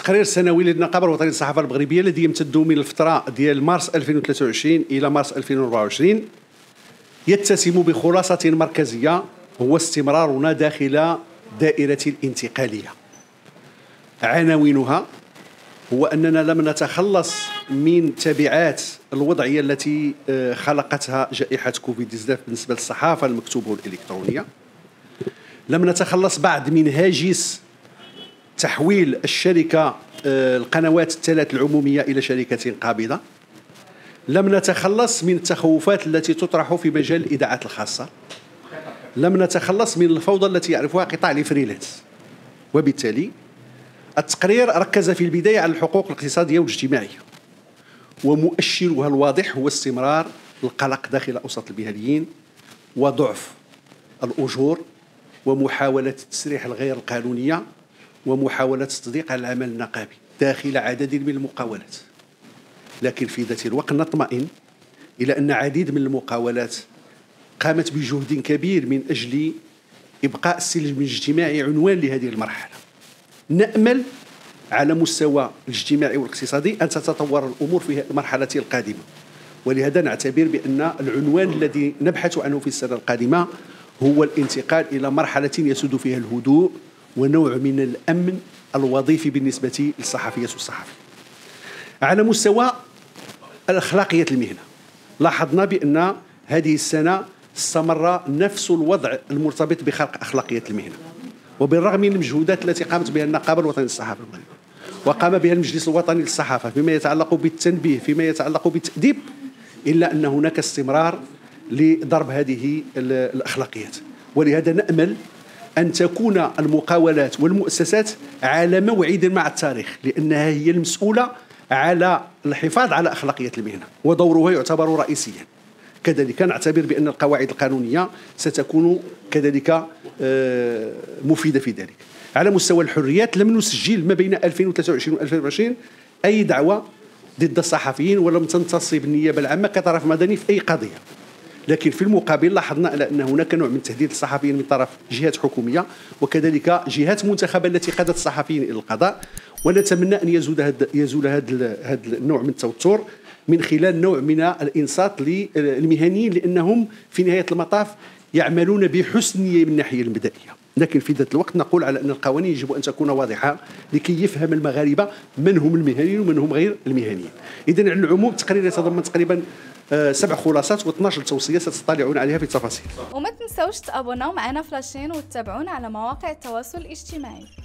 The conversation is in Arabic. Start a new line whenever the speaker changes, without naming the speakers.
التقرير السنوي للنقابة الوطنية للصحافة المغربية الذي يمتد من الفترة ديال مارس 2023 إلى مارس 2024 يتسم بخلاصة مركزية هو استمرارنا داخل دائرة الانتقالية. عناوينها هو أننا لم نتخلص من تبعات الوضعية التي خلقتها جائحة كوفيد-19 بالنسبة للصحافة المكتوبة والإلكترونية. لم نتخلص بعد من هاجس تحويل الشركة القنوات الثلاث العمومية إلى شركة قابضة. لم نتخلص من التخوفات التي تطرح في مجال الإذاعات الخاصة. لم نتخلص من الفوضى التي يعرفها قطاع الفريلانس. وبالتالي التقرير ركز في البداية على الحقوق الاقتصادية والاجتماعية، ومؤشرها الواضح هو استمرار القلق داخل أوساط المهنيين وضعف الأجور ومحاولة التسريح الغير القانونية ومحاولة التضييق على العمل النقابي داخل عدد من المقاولات. لكن في ذات الوقت نطمئن إلى أن عديد من المقاولات قامت بجهد كبير من أجل إبقاء السلم الاجتماعي عنوان لهذه المرحلة. نأمل على مستوى الاجتماعي والاقتصادي أن تتطور الأمور في المرحلة القادمة، ولهذا نعتبر بأن العنوان الذي نبحث عنه في السنة القادمة هو الانتقال إلى مرحلة يسود فيها الهدوء ونوع من الأمن الوظيفي بالنسبة للصحفية والصحفي. على مستوى الأخلاقية المهنة لاحظنا بأن هذه السنة استمر نفس الوضع المرتبط بخلق أخلاقية المهنة، وبالرغم من المجهودات التي قامت بها النقابة الوطنية للصحافة المغربية وقام بها المجلس الوطني للصحافة فيما يتعلق بالتنبيه فيما يتعلق بالتأديب، إلا أن هناك استمرار لضرب هذه الأخلاقيات. ولهذا نأمل أن تكون المقاولات والمؤسسات على موعد مع التاريخ، لأنها هي المسؤولة على الحفاظ على أخلاقية المهنة ودورها يعتبر رئيسيا. كذلك نعتبر بأن القواعد القانونية ستكون كذلك مفيدة في ذلك. على مستوى الحريات لم نسجل ما بين 2023 و 2024 أي دعوة ضد الصحفيين، ولم تنتصب النيابة العامة كطرف مدني في أي قضية. لكن في المقابل لاحظنا على أن هناك نوع من تهديد الصحفيين من طرف جهات حكومية وكذلك جهات منتخبة التي قادت الصحفيين إلى القضاء، ونتمنى أن يزول هذا النوع من التوتر من خلال نوع من الإنصات للمهنيين، لأنهم في نهاية المطاف يعملون بحسن نية من الناحية المبدئية. لكن في ذات الوقت نقول على أن القوانين يجب أن تكون واضحة لكي يفهم المغاربة من هم المهنيين ومن هم غير المهنيين. إذن على العموم التقرير يتضمن تقريبا 7 خلاصات و12 توصية ستطلعون عليها في التفاصيل.
وما تنسوش تابوناو معنا في لاشين وتتابعونا على مواقع التواصل الاجتماعي.